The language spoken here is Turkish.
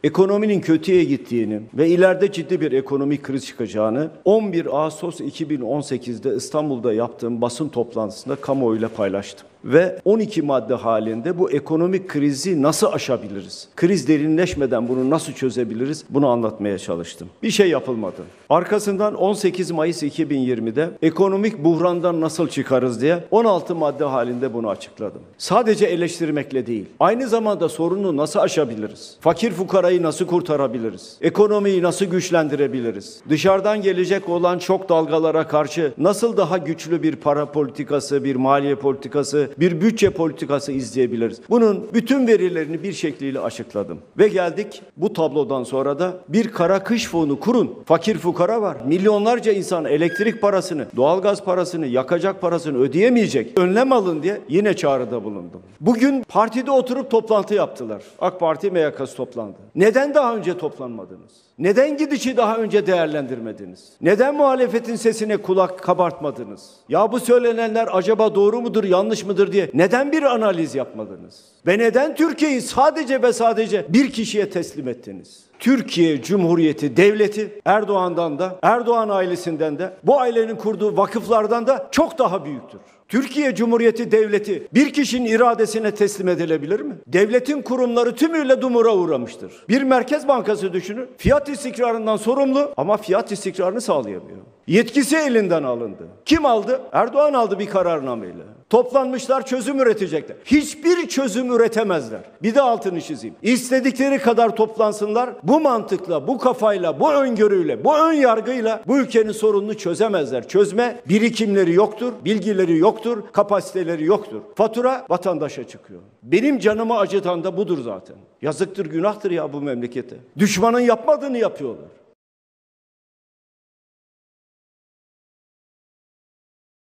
ekonominin kötüye gittiğini ve ileride ciddi bir ekonomik kriz çıkacağını 11 Ağustos 2018'de İstanbul'da yaptığım basın toplantısında kamuoyuyla paylaştım. Ve 12 madde halinde bu ekonomik krizi nasıl aşabiliriz? Kriz derinleşmeden bunu nasıl çözebiliriz? Bunu anlatmaya çalıştım. Bir şey yapılmadı. Arkasından 18 Mayıs 2020'de ekonomik buhrandan nasıl çıkarız diye 16 madde halinde bunu açıkladım. Sadece eleştirmekle değil, aynı zamanda sorunu nasıl aşabiliriz? Fakir fukarayı nasıl kurtarabiliriz? Ekonomiyi nasıl güçlendirebiliriz? Dışarıdan gelecek olan şok dalgalara karşı nasıl daha güçlü bir para politikası, bir maliye politikası, bir bütçe politikası izleyebiliriz? Bunun bütün verilerini bir şekliyle açıkladım. Ve geldik bu tablodan sonra da bir kara kış fonu kurun. Fakir fukara var. Milyonlarca insan elektrik parasını, doğalgaz parasını, yakacak parasını ödeyemeyecek. Önlem alın diye yine çağrıda bulundum. Bugün partide oturup toplantı yaptılar. AK Parti MYK'sı toplandı. Neden daha önce toplanmadınız? Neden gidişi daha önce değerlendirmediniz? Neden muhalefetin sesine kulak kabartmadınız? Ya bu söylenenler acaba doğru mudur, yanlış mıdır diye neden bir analiz yapmadınız? Ve neden Türkiye'yi sadece ve sadece bir kişiye teslim ettiniz? Türkiye Cumhuriyeti Devleti Erdoğan'dan da, Erdoğan ailesinden de, bu ailenin kurduğu vakıflardan da çok daha büyüktür. Türkiye Cumhuriyeti Devleti bir kişinin iradesine teslim edilebilir mi? Devletin kurumları tümüyle dumura uğramıştır. Bir Merkez Bankası düşünün. Fiyat istikrarından sorumlu ama fiyat istikrarını sağlayamıyor. Yetkisi elinden alındı. Kim aldı? Erdoğan aldı bir kararnameyle. Toplanmışlar, çözüm üretecekler. Hiçbir çözüm üretemezler. Bir de altını çizeyim. İstedikleri kadar toplansınlar. Bu mantıkla, bu kafayla, bu öngörüyle, bu ön yargıyla bu ülkenin sorununu çözemezler. Çözme birikimleri yoktur, bilgileri yoktur, kapasiteleri yoktur. Fatura vatandaşa çıkıyor. Benim canımı acıtan da budur zaten. Yazıktır, günahtır ya bu memlekete. Düşmanın yapmadığını yapıyorlar.